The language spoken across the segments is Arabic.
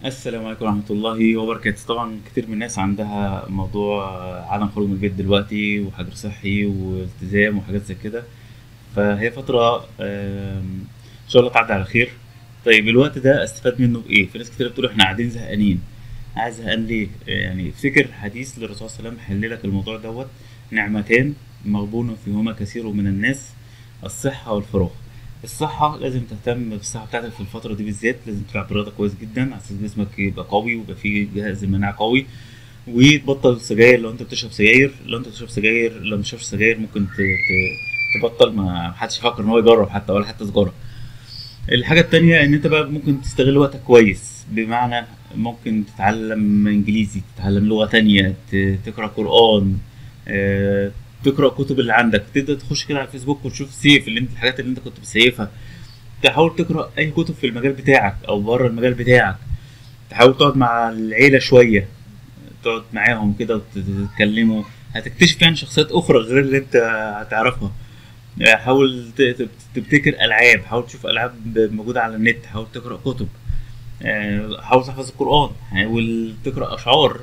السلام عليكم ورحمة الله وبركاته. طبعا كتير من الناس عندها موضوع عدم خروج من البيت دلوقتي وحجر صحي والتزام وحاجات زي كده. فهي فترة إن شاء الله تعدي على خير. طيب الوقت ده استفاد منه بإيه؟ في ناس كتير بتقول إحنا قاعدين زهقانين. قاعد زهقان ليه؟ يعني افتكر حديث للرسول صلى الله عليه وسلم حل لك الموضوع دوت. نعمتان مغبون فيهما كثير من الناس، الصحة والفراغ. الصحة لازم تهتم بالصحة بتاعتك في الفترة دي بالذات، لازم تلعب رياضة كويس جدا على أساس جسمك يبقى قوي ويبقى فيه جهاز مناعة قوي. وتبطل سجاير لو انت بتشرب سجاير، لو ما بتشربش سجاير ممكن تبطل. ما حدش يفكر ان هو يجرب حتى ولا حتى سجارة. الحاجة التانية ان انت بقى ممكن تستغل وقتك كويس، بمعنى ممكن تتعلم انجليزي، تتعلم لغة تانية، تقرأ قرآن، تقرأ كتب اللي عندك، تبدأ تخش كده على الفيسبوك وتشوف سيف اللي انت الحاجات اللي انت كنت بتسيفها. تحاول تقرأ اي كتب في المجال بتاعك او بره المجال بتاعك. تحاول تقعد مع العيلة شوية، تقعد معاهم كده وتتكلموا. هتكتشف يعني شخصيات اخرى غير اللي انت هتعرفها. حاول تبتكر العاب، حاول تشوف العاب موجوده على النت، حاول تقرا كتب، حاول تحفظ القران، حاول تقرا اشعار،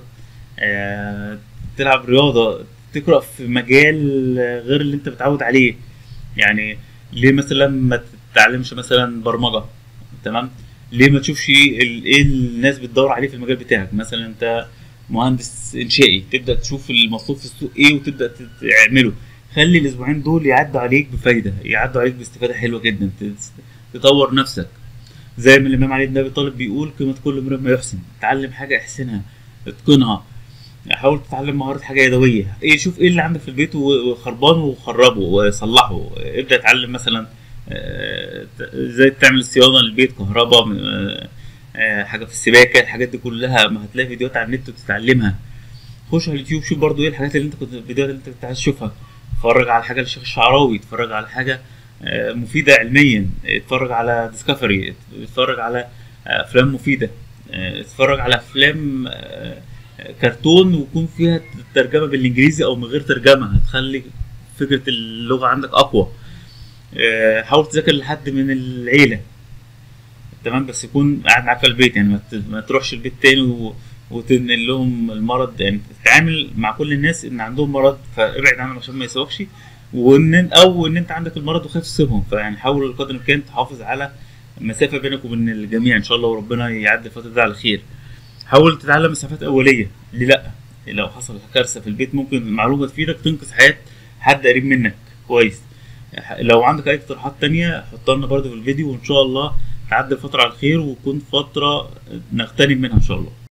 تلعب رياضه، تقرا في مجال غير اللي انت متعود عليه. يعني ليه مثلا ما تتعلمش مثلا برمجه؟ تمام. ليه ما تشوفش ايه الناس بتدور عليه في المجال بتاعك؟ مثلا انت مهندس انشائي، تبدا تشوف المطلوب في السوق ايه وتبدا تعمله. خلي الاسبوعين دول يعدوا عليك بفايده، يعدوا عليك باستفاده حلوه جدا، تطور نفسك. زي ما الامام علي بن ابي طالب بيقول: قيمه كل امرئ ما يحسن. تعلم حاجه احسنها، اتقنها. حاول تتعلم مهارة حاجة يدوية. ايه، شوف ايه اللي عندك في البيت وخربان وخربه وصلحه. ابدأ اتعلم مثلا ازاي تعمل صيانة للبيت، كهرباء، حاجة في السباكة. الحاجات دي كلها ما هتلاقي فيديوهات على النت وتتعلمها. خش على اليوتيوب، شوف برضو ايه الحاجات اللي انت كنت، الفيديوهات اللي انت كنت عايز تشوفها. اتفرج على حاجة للشيخ الشعراوي، اتفرج على حاجة مفيدة علميا، اتفرج على ديسكفري، اتفرج على افلام مفيدة، اتفرج على افلام كرتون ويكون فيها ترجمه بالانجليزي او من غير ترجمه، هتخلي فكره اللغه عندك اقوى. حاول تذاكر لحد من العيله، تمام، بس يكون قاعد معاك في البيت. يعني ما تروحش البيت تاني وتنقل لهم المرض. يعني تتعامل مع كل الناس ان عندهم مرض فابعد عنهم عشان ما يسوقش، او ان انت عندك المرض وخايف تسيبهم. فيعني حاول قدر الامكان تحافظ على مسافه بينك وبين الجميع ان شاء الله، وربنا يعدي الفتره دي على خير. حاول تتعلم اسعافات اوليه. ليه لا؟ لو حصل كارثه في البيت ممكن معلومه تفيدك تنقذ حياه حد قريب منك. كويس. لو عندك اي اقتراحات تانية حطها لنا برضه في الفيديو، وان شاء الله تعدي الفتره على خير وتكون فتره نغتنم منها ان شاء الله.